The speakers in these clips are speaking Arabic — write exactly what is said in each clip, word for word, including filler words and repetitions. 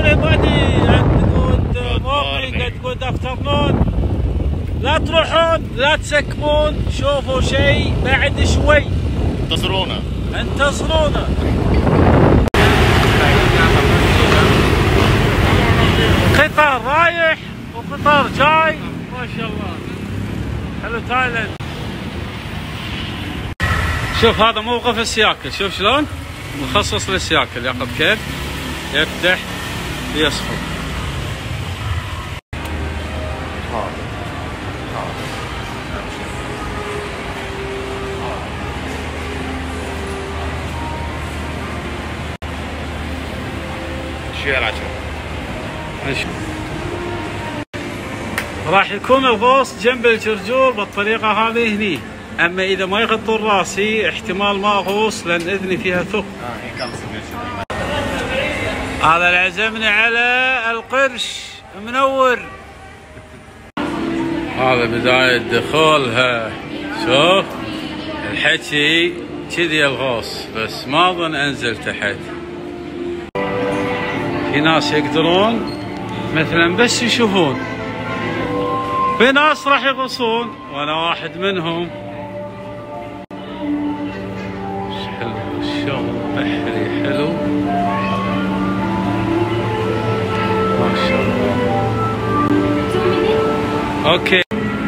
everybody and good morning and good afternoon. لا تروحون لا تسكمون، شوفوا شيء بعد شوي. انتظرونا انتظرونا. قطار رايح وقطار جاي، ما شاء الله. حلو تايلاند. شوف هذا موقف السياكل، شوف شلون مخصص للسياكل، ياخذ كيف يفتح يصفر. راح يكون الغوص جنب الجرجور بالطريقة هذه هني، أما إذا ما يغطون راسي احتمال ما أغوص لأن إذني فيها ثقب. هذا اللي عزمني على القرش منور. هذا بداية دخولها، شوف الحكي كذي الغوص، بس ما أظن أنزل تحت. في ناس يقدرون مثلا بس يشوفون، في ناس راح يغوصون وانا واحد منهم. حلو الشغل بحري حلو ما شاء الله. اوكي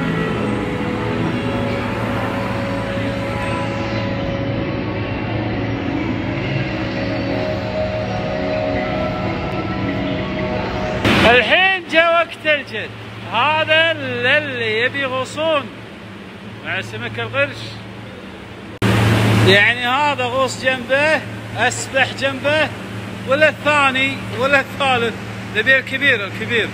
الحين جاء وقت الجد. هذا اللي يبي يغوصون مع سمك القرش، يعني هذا غوص جنبه، اسبح جنبه، ولا الثاني ولا الثالث، نبي الكبير الكبير.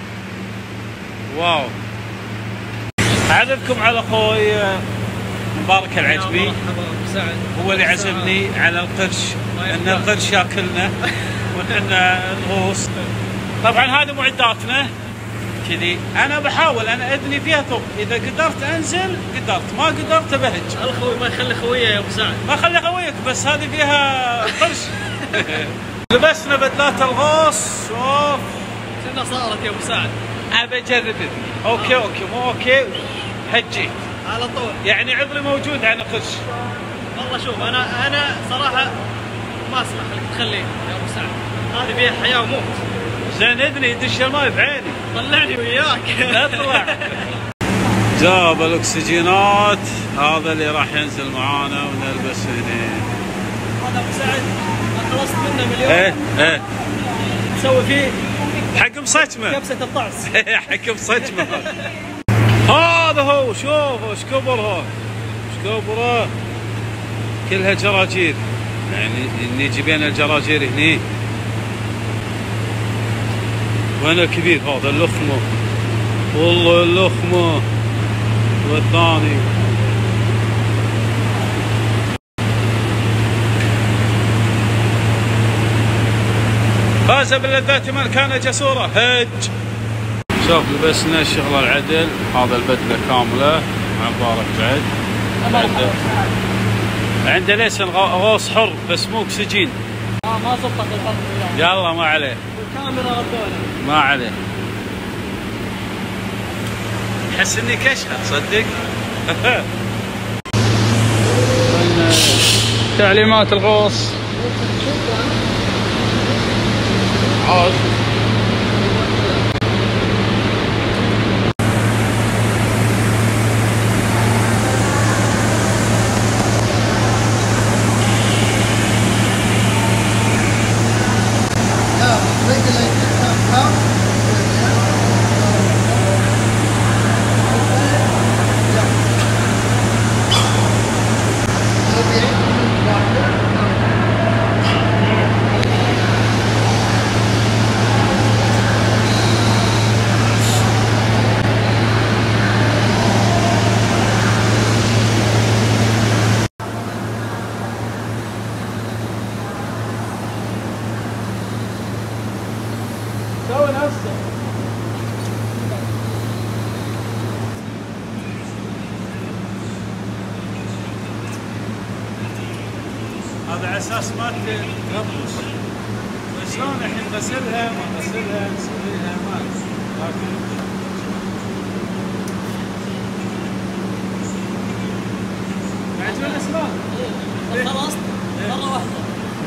واو. اعرفكم على اخوي مبارك العجمي، هو اللي عزمني على القرش، ان القرش ياكلنا وحنا نغوص. طبعا هذه معداتنا كذي. انا بحاول، انا اذني فيها ثقب، اذا قدرت انزل قدرت، ما قدرت ابهج. الخوي ما يخلي خويه يا ابو سعد، ما خلي خويك، بس هذه فيها قرش. لبسنا بدلات الغوص، شوف شنو صارت يا ابو سعد. ابى اجرب اذني. اوكي اوكي مو اوكي هجيت على طول، يعني عذري موجود عن القرش. والله شوف انا انا صراحه ما اسمح لك تخليني يا ابو سعد، هذه فيها حياه وموت. زين اذني يدش الماي بعيني، طلعني وياك. اطلع. جاب الاكسجينات، هذا اللي راح ينزل معانا ونلبس هنا. هذا ابو سعد خلصت منه مليون. ايه ايه نسوي فيه حق مصجمه، كبسه الطعس. حق مصجمه. هذا هو، شوف ايش كبره ايش كبره، كلها جراجير، يعني نيجي بين الجراجير هني. وين الكبير هذا اللخمه، والله اللخمه، والثاني فاز باللذات من كان جسوره. هج. شوف لبسنا الشغله العدل، هذا البدله كامله مع مبارك بعد. عنده عنده ليسن غوص حر بس مو اكسجين. اه ما زبط الحظ. يلا ما عليه، والكاميرا ردونا ما عليه. احس اني كشخه تصدق. تعليمات الغوص. عاد سوي نفسك. هذا على اساس ما تغطس، بس شلون الحين غسلها ما غسلها نسويها ما لكن معجون اسنان. ايه خلصت مرة واحدة.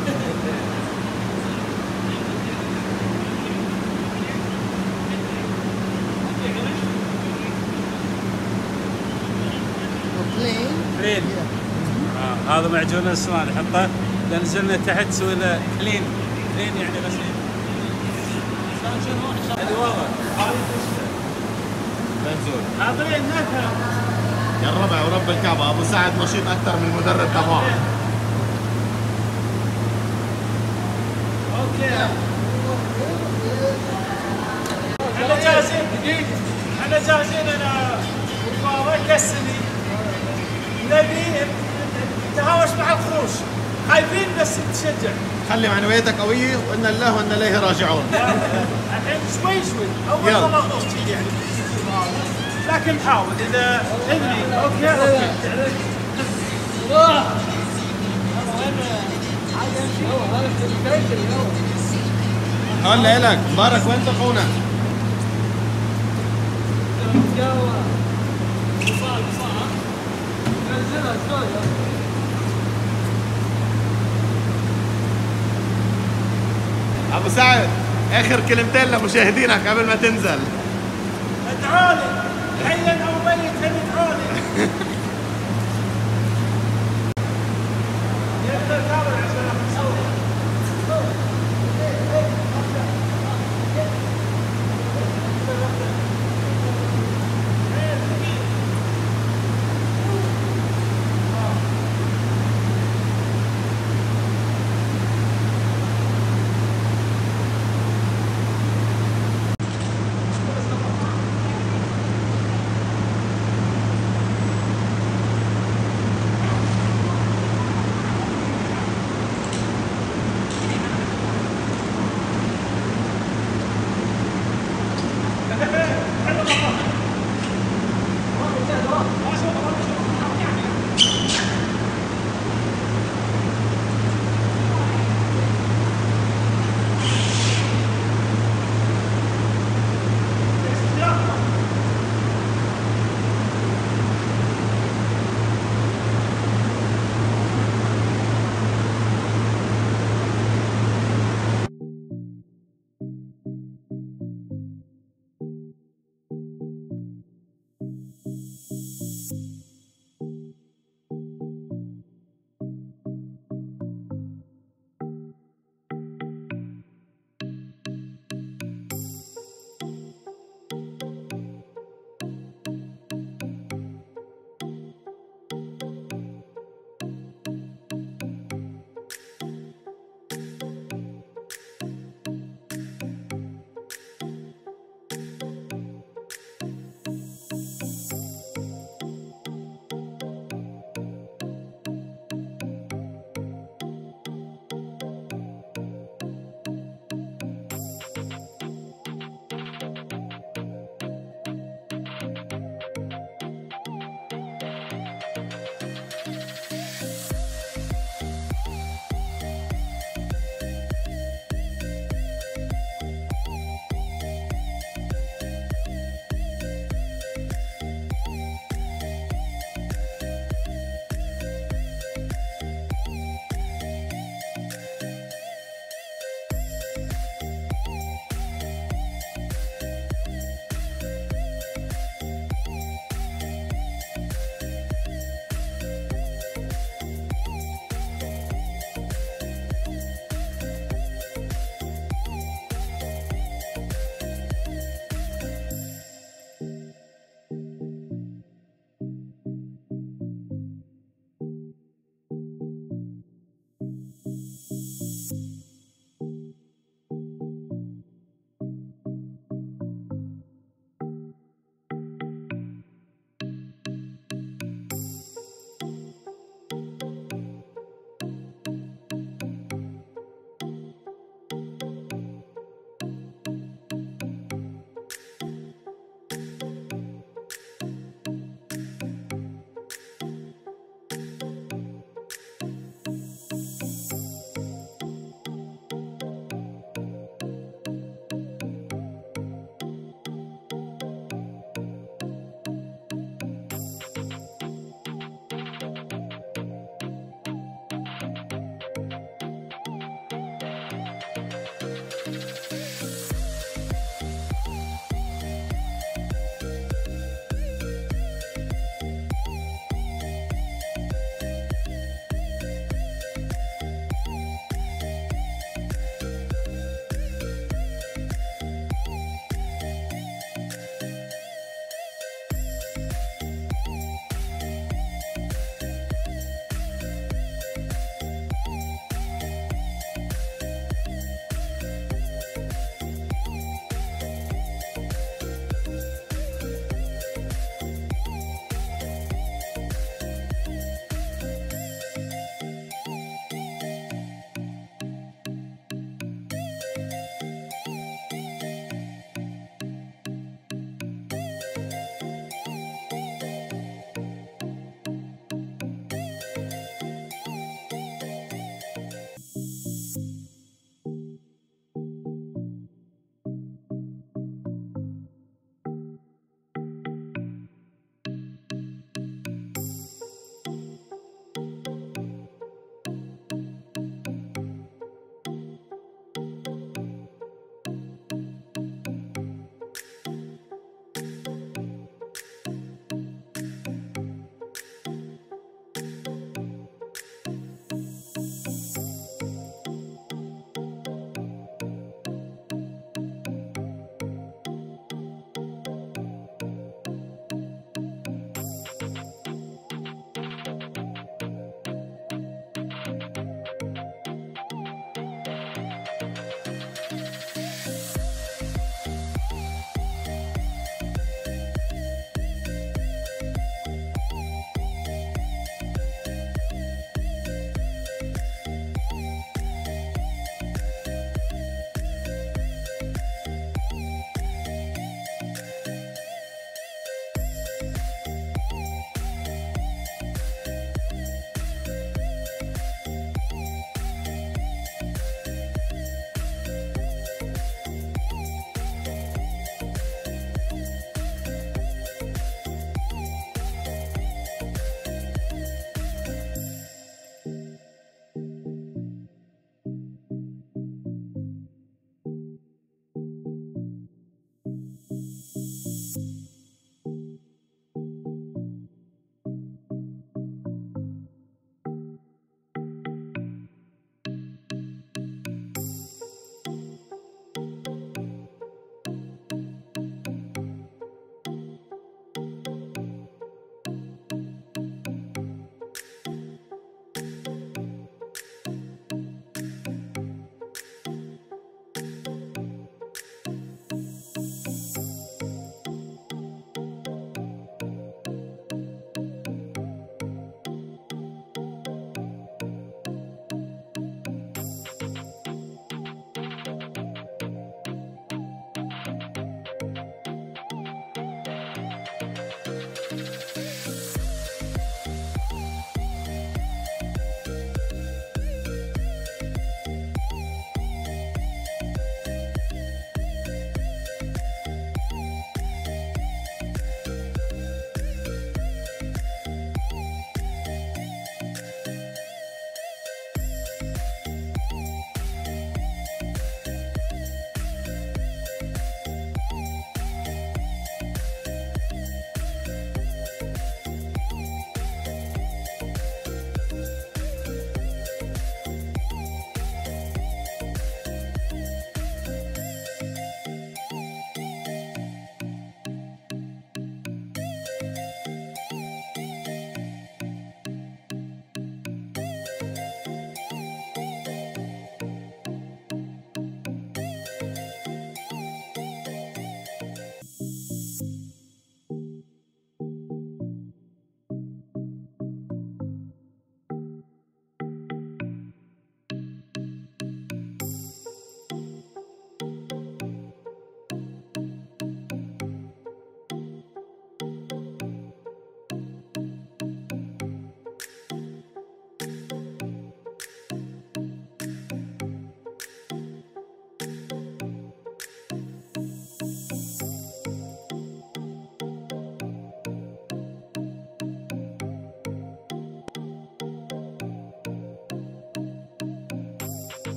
كلين. آه هذا معجون الاسنان نحطه اذا نزلنا تحت نسوي له كلين. كلين يعني غسيل. هذه واضح. هذه بنزول. حاضرين نفهم. يا الربع ورب الكعبة ابو سعد نشيط اكثر من المدرب تبعه. اوكي. احنا جاهزين دقيقة. احنا جاهزين انا والبابا كسني. نبي نتهاوش مع الخروج. خايفين بس نتشجع. خلي معنوياتك قوية وإنا لله وإنا إليه راجعون. الحين شوي شوي اول يلا. مرة اغوص كذي يعني. لكن نحاول اذا اذني اوكي اوكي. هلا إلك مبارك وين تلقونا؟ ابو سعد اخر كلمتين لمشاهدينك قبل ما تنزل. ادعوني حيا او ميتا ادعوني. يقدر كامل عشان نصور.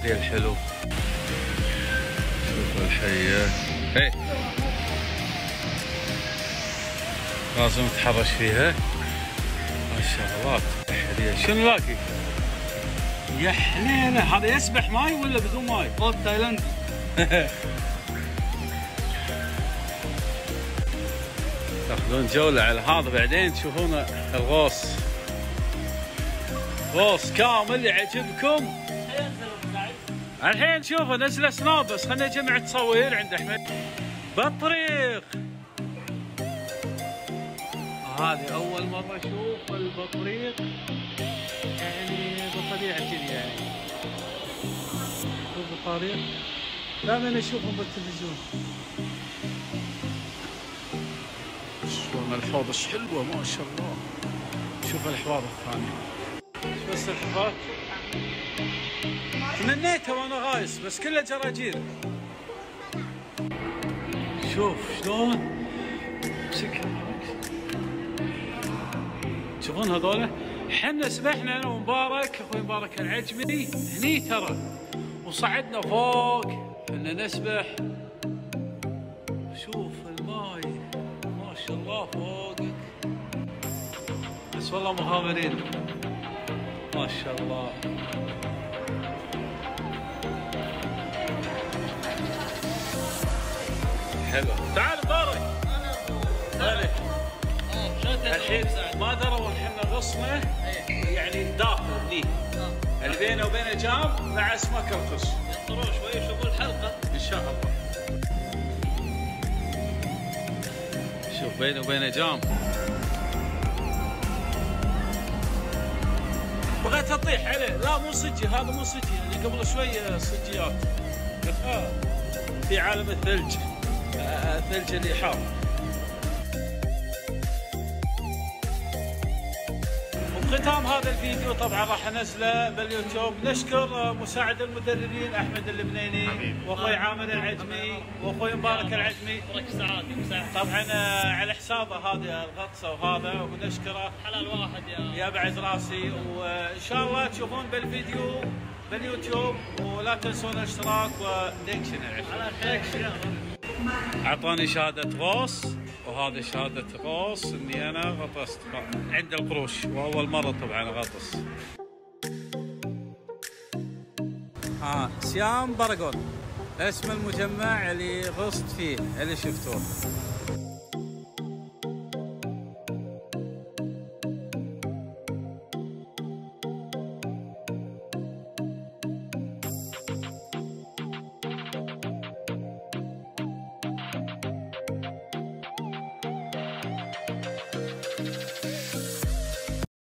ديل حلو. شوفوا الحية هي لازم تحرش فيها ما شاء الله. حلية شنو لاقي؟ يا حليله هذا يسبح ماي ولا بدون ماي؟ قط تايلاندي. تاخذون جولة على هذا بعدين تشوفون الغوص. غوص كامل يعجبكم. الحين شوفوا نزل سناب بس خلينا نجمع تصوير عند احمد. بالطريق هذه اول مرة اشوف البطريق يعني بطريقة كذي يعني. شوف الطريق دائما اشوفهم بالتلفزيون. شلون الحوض ايش حلوة ما شاء الله. شوف الحوار الثاني. شوف السلحفاة تمنيتها وانا غايص بس كلها جراجير. شوف شلون تشوفون هذولا. حنا سبحنا انا ومبارك اخوي مبارك العجمي هني ترى وصعدنا فوق كنا نسبح. شوف الماي ما شاء الله فوقك بس والله مغامرين ما شاء الله. حلو. تعال مبارك. تعال. الحين ما دروا احنا غصنا يعني داخل هني اللي بينه وبينه جام مع اسماك القرش. ينطرون شوي يشوفون الحلقة ان شاء الله. شوف بينه وبينه جام. بغيت اطيح عليه لا مو صجي هذا مو صجي اللي قبل شوي صجيات. في عالم الثلج الثلج اللي حار. وختام هذا الفيديو طبعا راح انزله باليوتيوب. نشكر مساعد المدربين احمد البنيني واخوي عامر العجمي واخوي مبارك العجمي. برك سعادة مساعد. طبعا على حسابه هذه الغطسه وهذا ونشكره. حلال واحد يا يا بعد راسي. وان شاء الله تشوفون بالفيديو باليوتيوب ولا تنسون الاشتراك وديكشن على خير. اعطاني شهاده غوص وهذه شهاده غوص اني انا غطست عند القروش واول مره طبعا اغطس. ها سيام باراغون اسم المجمع اللي غصت فيه اللي شفتوه.